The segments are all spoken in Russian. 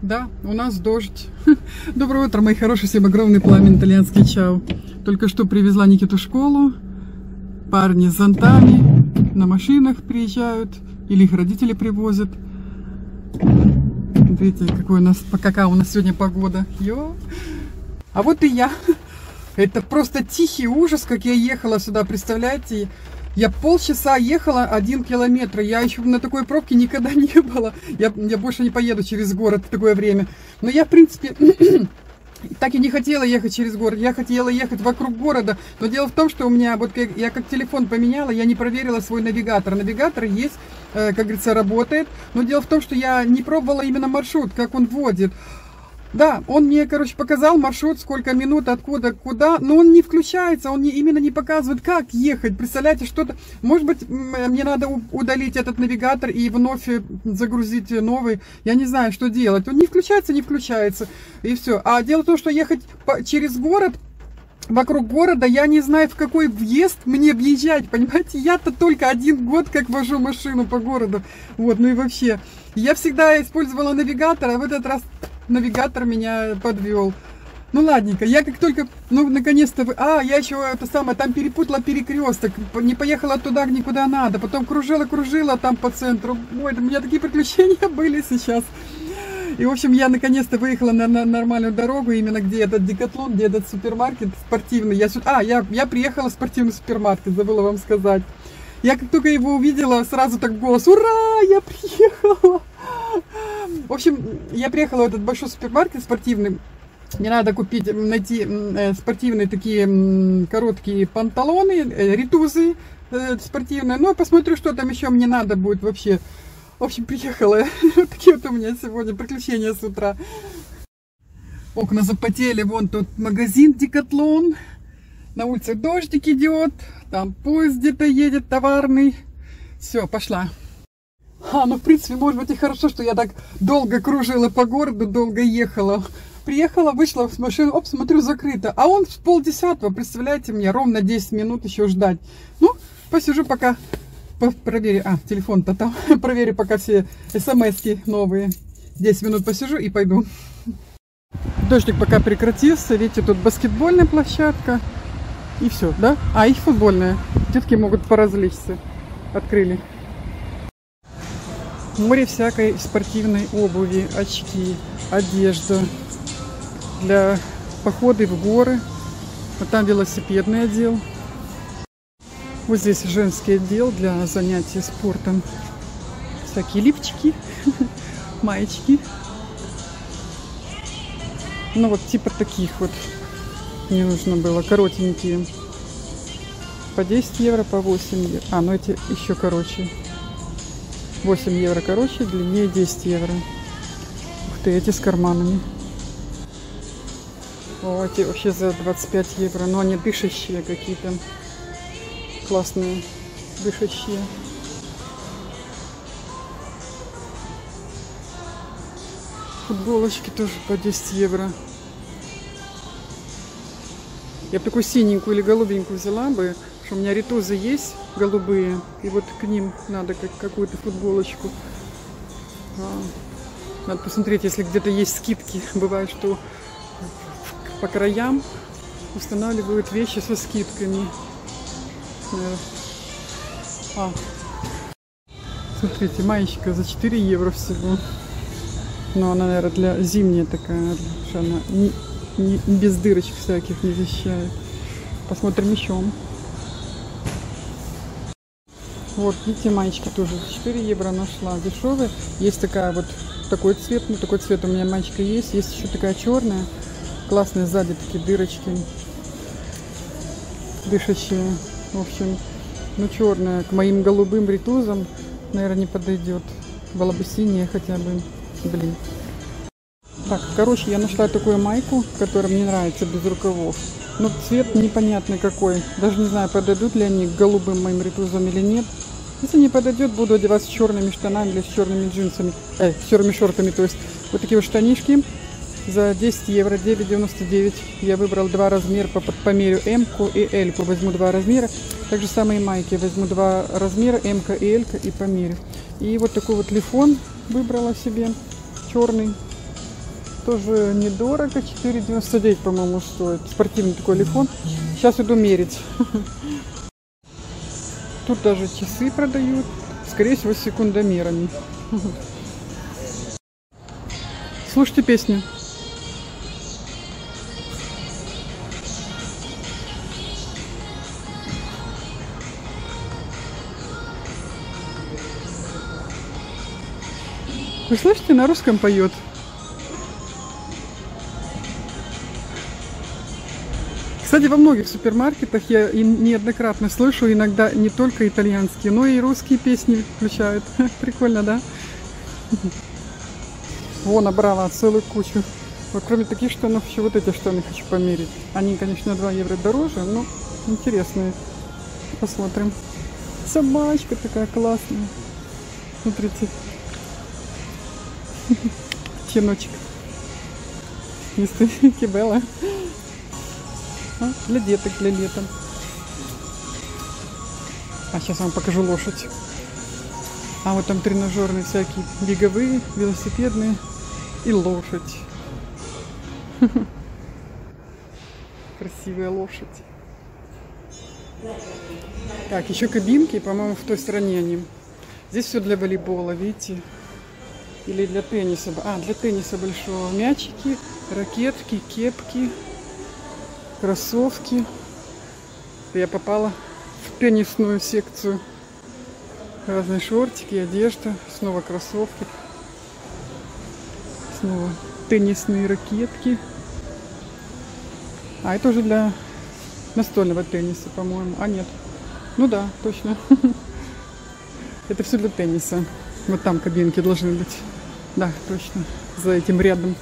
Да, у нас дождь. Доброе утро, мои хорошие, всем огромный пламен итальянский чау. Только что привезла Никиту в школу. Парни с зонтами на машинах приезжают. Или их родители привозят. Смотрите, какая у нас сегодня погода. А вот и я. Это просто тихий ужас, как я ехала сюда, представляете? Я полчаса ехала 1 километр. Я еще на такой пробке никогда не была. Я больше не поеду через город в такое время. Но я, в принципе, так и не хотела ехать через город. Я хотела ехать вокруг города. Но дело в том, что у меня, вот я как телефон поменяла, я не проверила свой навигатор. Навигатор есть, как говорится, работает. Но дело в том, что я не пробовала именно маршрут, как он вводит. Да, он мне, короче, показал маршрут, сколько минут, откуда, куда, но он не включается, он именно не показывает, как ехать. Представляете, что-то, может быть, мне надо удалить этот навигатор и вновь загрузить новый. Я не знаю, что делать. Он не включается, и все. А дело в том, что ехать через город, вокруг города, я не знаю, в какой въезд мне въезжать, понимаете? Я-то только 1 год как вожу машину по городу. Вот, ну и вообще. Я всегда использовала навигатор, а в этот раз навигатор меня подвел. Ну ладненько, я как только, ну наконец-то, я еще там перепутала перекресток, не поехала туда, никуда надо, потом кружила там по центру. Ой, у меня такие приключения были сейчас. И, в общем, я наконец-то выехала на нормальную дорогу, именно где этот Декатлон, где этот супермаркет спортивный. Я приехала в спортивный супермаркет, забыла вам сказать. Я как только его увидела, сразу так в голос: ура, я приехала! В общем, я приехала в этот большой супермаркет спортивный. Мне надо найти спортивные такие короткие панталоны, ритузы спортивные. Ну, посмотрю, что там еще мне надо будет вообще. В общем, приехала. Вот такие вот у меня сегодня приключения с утра. Окна запотели. Вон тут магазин Декатлон. На улице дождик идет. Там поезд где-то едет товарный. Все, пошла. Ну, в принципе, может быть и хорошо, что я так долго кружила по городу, долго ехала. Приехала, вышла с машины, оп, смотрю, закрыто. А он в 9:30, представляете, мне ровно 10 минут еще ждать. Ну, посижу пока, проверю, телефон-то там, проверю пока все смс-ки новые. 10 минут посижу и пойду. Дождик пока прекратился, видите, тут баскетбольная площадка. И все, да? И футбольная. Детки могут поразвлечься. Открыли. Море всякой спортивной обуви, очки, одежда для похода в горы. Вот там велосипедный отдел. Вот здесь женский отдел для занятий спортом. Всякие лифчики, маечки. Ну вот типа таких вот мне нужно было, коротенькие. По 10 евро, по 8 евро. Ну эти еще короче. 8 евро короче, длиннее 10 евро. Ух ты, эти с карманами. Эти вообще за 25 евро. Но они дышащие какие-то. Классные. Дышащие. Футболочки тоже по 10 евро. Я бы такую синенькую или голубенькую взяла бы, что у меня ритузы есть голубые, и вот к ним надо какую-то футболочку. Надо посмотреть, если где-то есть скидки. Бывает, что по краям устанавливают вещи со скидками. Смотрите, маечка за 4 евро всего. Но она, наверное, для зимняя такая, что она не без дырочек всяких не защищает. Посмотрим еще. Вот, видите, маечка тоже 4 евро нашла. Дешевая. Есть такая вот, такой цвет. Ну, такой цвет у меня маечка есть. Есть еще такая черная. Классные сзади такие дырочки. Дышащие. В общем, ну, черная. К моим голубым ритузам, наверное, не подойдет. Была бы синяя хотя бы. Блин. Так, короче, я нашла такую майку, которая мне нравится, без рукавов. Но цвет непонятный какой. Даже не знаю, подойдут ли они к голубым моим ритузам или нет. Если не подойдет, буду одевать с черными штанами или с черными джинсами. С черными шортами. То есть вот такие вот штанишки за 10 евро, 9,99. Я выбрал 2 размера, померю М-ку и Л-ку. Возьму 2 размера. Так же самые майки. Возьму 2 размера, М-ка и Л-ка, и померю. И вот такой вот лифон выбрала себе. Черный. Тоже недорого, 4,99, по-моему, стоит. Спортивный такой телефон. Сейчас иду мерить. Тут даже часы продают. Скорее всего, с секундомерами. Слушайте песню. Вы слышите, на русском поет. Кстати, во многих супермаркетах я неоднократно слышу, иногда не только итальянские, но и русские песни включают. Прикольно, да? Во, набрала целую кучу. Вот кроме таких штанов, еще вот эти штаны хочу померить. Они, конечно, 2 евро дороже, но интересные. Посмотрим. Собачка такая классная. Смотрите. Щеночек. Мистер Кибелла. Для деток, для лета. А сейчас вам покажу лошадь. А вот там тренажерные всякие, беговые, велосипедные и лошадь. Красивая лошадь. Так, еще кабинки, по-моему, в той стороне они. Здесь все для волейбола, видите? Или для тенниса. А, для тенниса большого. Мячики, ракетки, кепки, кроссовки. Я попала в теннисную секцию. Разные шортики, одежда. Снова кроссовки. Снова теннисные ракетки. А, это уже для настольного тенниса, по-моему. А, нет. Ну да, точно. Это все для тенниса. Вот там кабинки должны быть. Да, точно. За этим рядом.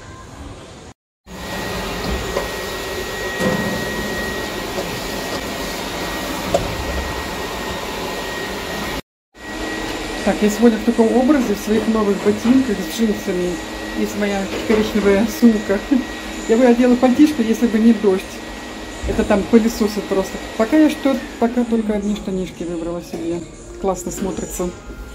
Так, я сегодня в таком образе, в своих новых ботинках с джинсами. Есть моя коричневая сумка. Я бы одела пальтишко, если бы не дождь. Это там пылесосит просто. Пока только одни штанишки выбрала себе. Классно смотрится.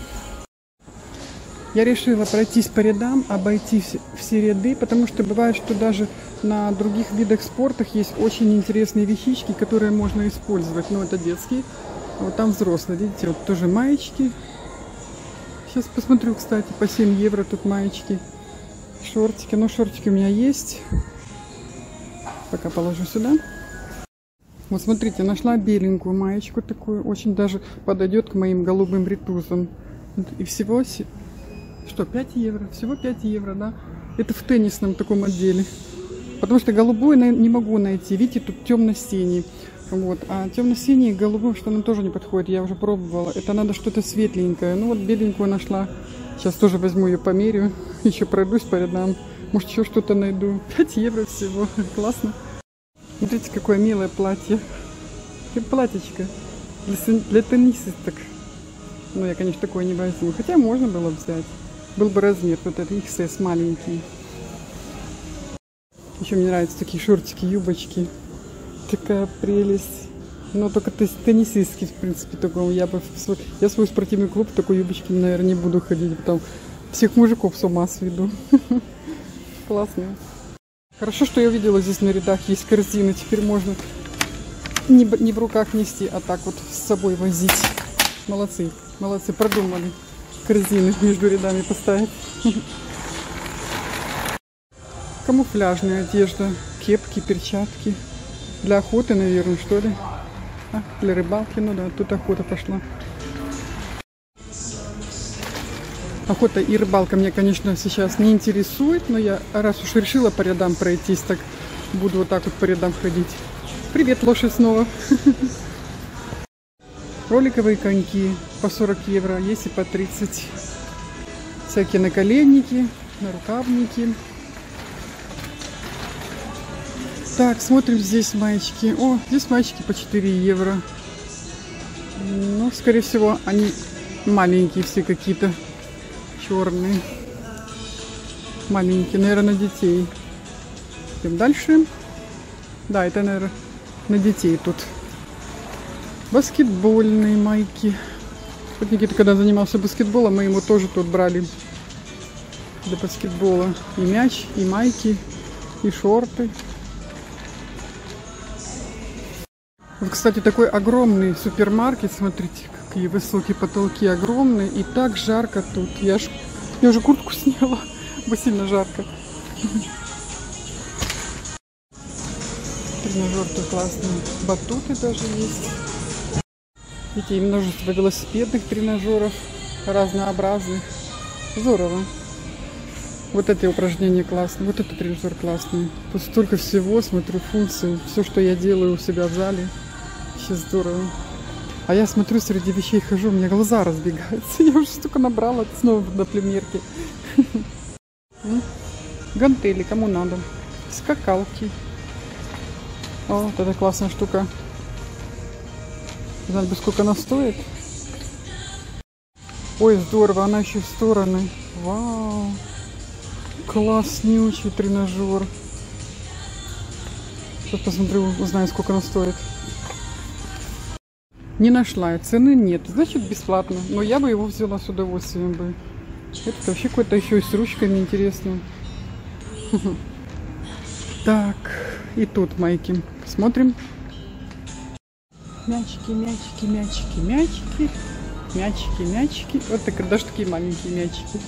Я решила пройтись по рядам, обойти все ряды, потому что бывает, что даже на других видах спорта есть очень интересные вещички, которые можно использовать. Ну, это детские, а вот там взрослые. Видите, вот тоже маечки. Сейчас посмотрю, кстати, по 7 евро тут маечки. Шортики. Ну, шортики у меня есть. Пока положу сюда. Вот смотрите, нашла беленькую маечку такую. Очень даже подойдет к моим голубым ритузам. И всего... Что, 5 евро? Всего 5 евро, да? Это в теннисном таком отделе. Потому что голубой не могу найти. Видите, тут темно-синий. Вот. А темно-синий к голубым штанам тоже не подходит. Я уже пробовала. Это надо что-то светленькое. Ну вот беленькую нашла. Сейчас тоже возьму ее, померю. Еще пройдусь по рядам. Может, еще что-то найду. 5 евро всего. Классно. Смотрите, какое милое платье. Платьечко. Для теннисисток. Ну, я, конечно, такое не возьму. Хотя можно было взять. Был бы размер, вот это XS маленький. Еще мне нравятся такие шортики, юбочки. Такая прелесть. Но только теннисистский, в принципе, такой. Я в свой спортивный клуб в такой юбочке, наверное, не буду ходить. Потом всех мужиков с ума сведу. Классно. Хорошо, что я увидела, здесь на рядах есть корзины. Теперь можно не в руках нести, а так вот с собой возить. Молодцы, молодцы, продумали. Корзины между рядами поставить. Камуфляжная одежда, кепки, перчатки. Для охоты, наверное, что ли? А, для рыбалки, ну да, тут охота пошла. Охота и рыбалка меня, конечно, сейчас не интересует, но я, раз уж решила по рядам пройтись, так буду вот так вот по рядам ходить. Привет, лошадь снова. Роликовые коньки по 40 евро, есть и по 30. Всякие наколенники, нарукавники. Так, смотрим здесь маечки. О, здесь маечки по 4 евро. Ну, скорее всего, они маленькие все какие-то. Черные. Маленькие, наверное, на детей. Идем дальше. Да, это, наверное, на детей тут. Баскетбольные майки. Вот Никита, когда занимался баскетболом, мы ему тоже тут брали. для баскетбола. И мяч, и майки, и шорты. Вот, кстати, такой огромный супермаркет. Смотрите, какие высокие потолки, огромные. И так жарко тут. Я уже куртку сняла, бо сильно жарко. Тренажеры классные. Батуты даже есть. Видите, и множество велосипедных тренажеров разнообразных. Здорово. Вот это упражнение классное. Вот этот тренажер классный. Тут столько всего, смотрю, функций. Все, что я делаю у себя в зале. Вообще здорово. А я смотрю, среди вещей хожу, у меня глаза разбегаются. Я уже столько набрала, снова на племерке. Гантели, кому надо. Скакалки. О, вот это классная штука. Знать бы, сколько она стоит. Ой, здорово, она еще в стороны. Вау. Класснючий тренажер. Сейчас посмотрю, узнаю, сколько она стоит. Не нашла я, цены нет. Значит, бесплатно. Но я бы его взяла с удовольствием бы. Это вообще какой-то еще и с ручками интересно. Так, и тут майки. Смотрим. Мячики, мячики, мячики, мячики. Мячики, мячики. Вот так, даже такие маленькие мячики.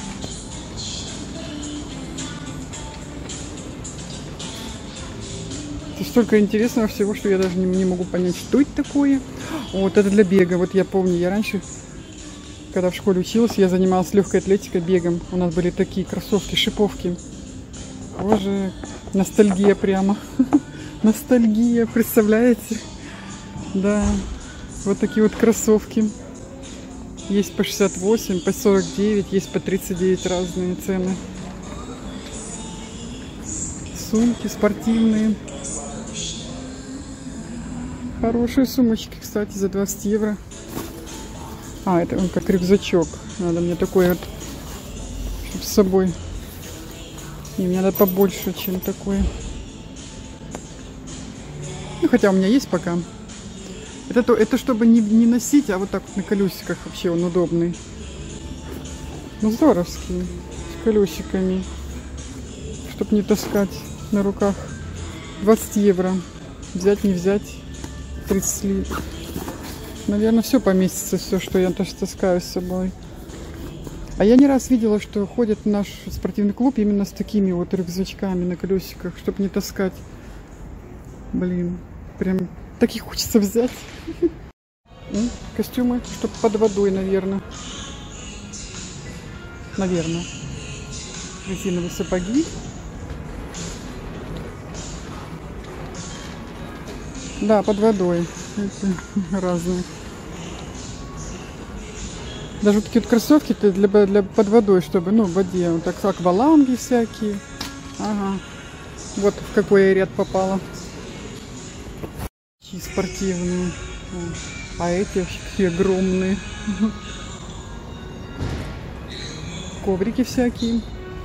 Столько интересного всего, что я даже не могу понять, что это такое. Вот это для бега. Вот я помню, я раньше, когда в школе училась, я занималась легкой атлетикой, бегом. У нас были такие кроссовки, шиповки. Боже, ностальгия прямо. Ностальгия, представляете? Да, вот такие вот кроссовки. Есть по 68, по 49, есть по 39 разные цены. Сумки спортивные. Хорошие сумочки, кстати, за 20 евро. А, это он как рюкзачок. Надо мне такой вот, чтобы с собой. И мне надо побольше, чем такой. Ну, хотя у меня есть пока. Это чтобы не носить, а вот так вот на колесиках вообще он удобный. Ну, здоровский. С колесиками. Чтобы не таскать на руках. 20 евро. Взять, не взять. 30 ли. Наверное, все поместится, все, что я таскаю с собой. А я не раз видела, что ходит в наш спортивный клуб именно с такими вот рюкзачками на колесиках, чтобы не таскать. Блин, прям таких хочется взять. Костюмы, чтобы под водой, наверное. Наверное. Резиновые сапоги. Да, под водой. Эти разные. Даже вот такие вот кроссовки для под водой, чтобы, ну, в воде. Вот так, акваланги всякие. Ага. Вот в какой я ряд попала. Спортивные. А эти вообще какие огромные. Коврики всякие.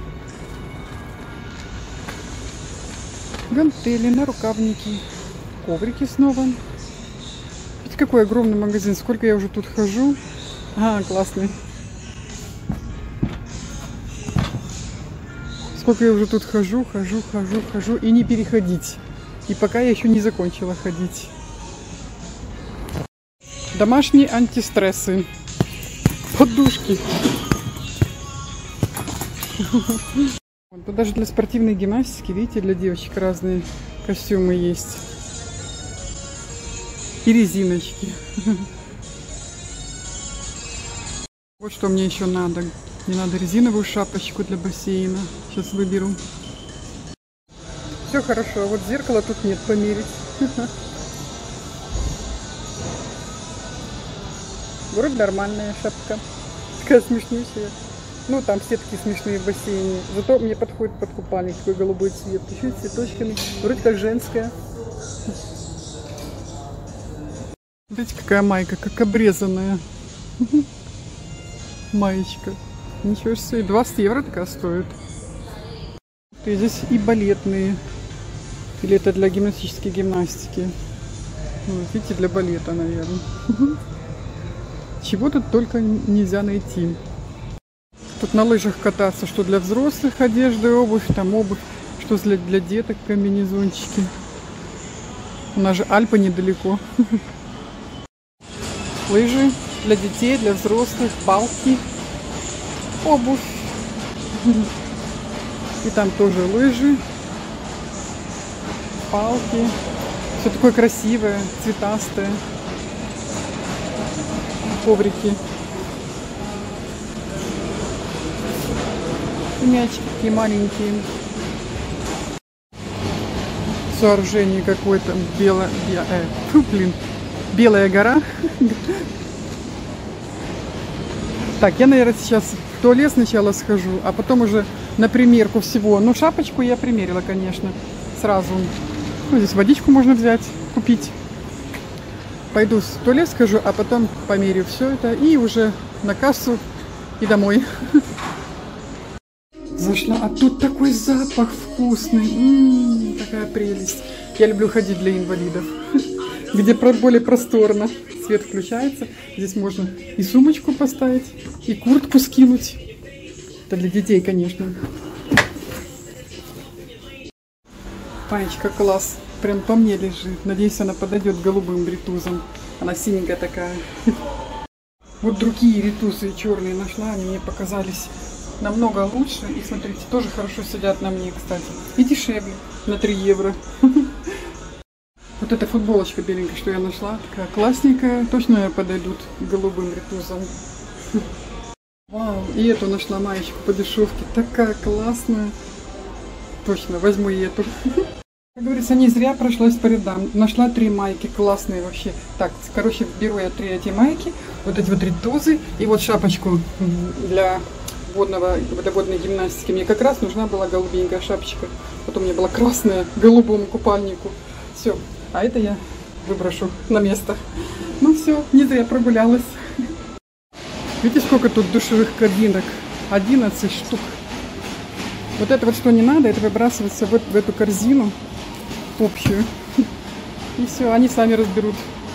Гантели, нарукавники. Коврики снова. Видите, какой огромный магазин. Сколько я уже тут хожу. А, классный. Сколько я уже тут хожу и не переходить. И пока я еще не закончила ходить. Домашние антистрессы. Подушки. Тут даже для спортивной гимнастики, видите, для девочек разные костюмы есть. И резиночки. Вот что мне еще надо. Мне надо резиновую шапочку для бассейна. Сейчас выберу. Все хорошо. Вот зеркала тут нет, померить. Вроде нормальная шапка. Такая смешнющая. Ну, там все такие смешные в бассейне. Зато мне подходит под купальник такой голубой цвет. Еще с цветочками. Вроде как женская. Смотрите, какая майка, как обрезанная. Маечка. Ничего себе. 20 евро такая стоит. И здесь и балетные. Или это для гимнастической гимнастики. Вот, видите, для балета, наверное. Чего тут только нельзя найти. Тут на лыжах кататься, что для взрослых одежда и обувь, там обувь, что для деток, комбинезончики. У нас же Альпы недалеко. Лыжи для детей, для взрослых, палки, обувь. И там тоже лыжи, палки. Все такое красивое, цветастое. Коврики. Мячики такие маленькие. Сооружение какое-то. Белая гора. Так, я, наверное, сейчас в туалет сначала схожу, а потом уже на примерку всего. Ну, шапочку я примерила, конечно, сразу. Ну, здесь водичку можно взять, купить. Пойду в туалет схожу, а потом померю все это и уже на кассу и домой. Зашла, а тут такой запах вкусный. Такая прелесть. Я люблю ходить для инвалидов, где более просторно. Свет включается. Здесь можно и сумочку поставить, и куртку скинуть. Это для детей, конечно. Панечка, класс. Прям по мне лежит. Надеюсь, она подойдет голубым ритузом. Она синенькая такая. Вот другие ритузы черные нашла. Они мне показались намного лучше. И смотрите, тоже хорошо сидят на мне, кстати. И дешевле. На 3 евро. Вот эта футболочка беленькая, что я нашла. Такая классненькая. Точно подойдут голубым ритузом. Вау. И эту нашла маечку по дешевке. Такая классная. Точно, возьму и эту. Как говорится, не зря прошлась по рядам. Нашла 3 майки классные вообще. Так, короче, беру я 3 эти майки. Вот эти вот ритузы. И вот шапочку для водной гимнастики. Мне как раз нужна была голубенькая шапочка. Потом у меня была красная к голубому купальнику. Все. А это я выброшу на место. Ну все, не зря прогулялась. Видите, сколько тут душевых кабинок? 11 штук. Вот это вот что не надо, это выбрасывается вот в эту корзину общую. И все, они сами разберут.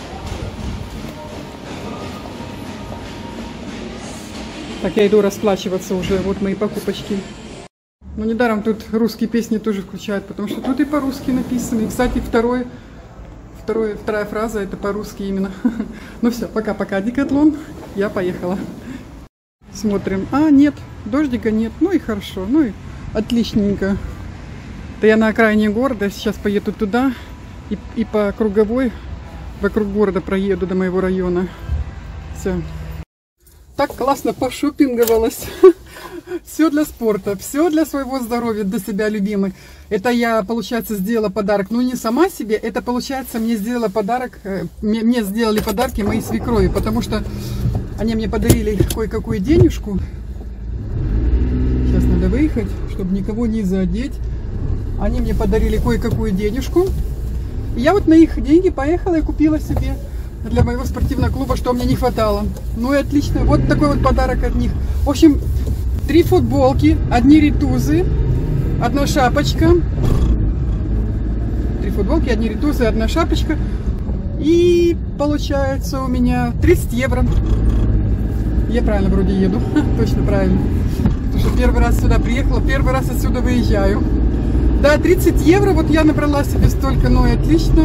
Так, я иду расплачиваться уже. Вот мои покупочки. Но недаром тут русские песни тоже включают, потому что тут и по-русски написано. И, кстати, вторая фраза это по-русски именно. Ну все, пока-пока, Декатлон. Я поехала. Смотрим. А, нет, дождика нет. Ну и хорошо, ну и отличненько. Да я на окраине города, сейчас поеду туда и по круговой вокруг города проеду до моего района. Все. Так классно пошопинговалась. Все для спорта, все для своего здоровья, для себя любимой. Это я, получается, сделала подарок. Ну, не сама себе, это, получается, мне сделала подарок. Мне сделали подарки мои свекрови, потому что они мне подарили кое-какую денежку. Сейчас надо выехать, чтобы никого не задеть. Они мне подарили кое-какую денежку. И я вот на их деньги поехала и купила себе для моего спортивного клуба, что мне не хватало. Ну и отлично. Вот такой вот подарок от них. В общем, 3 футболки, 1 ритузы, 1 шапочка. 3 футболки, 1 ритузы, 1 шапочка. И получается у меня 30 евро. Я правильно вроде еду. Точно правильно. Потому что первый раз сюда приехала, первый раз отсюда выезжаю. Да, 30 евро, вот я набрала себе столько, ну и отлично.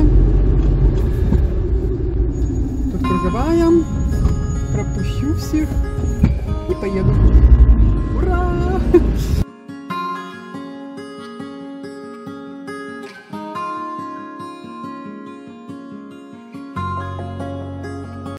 Тут круговая. Пропущу всех и поеду.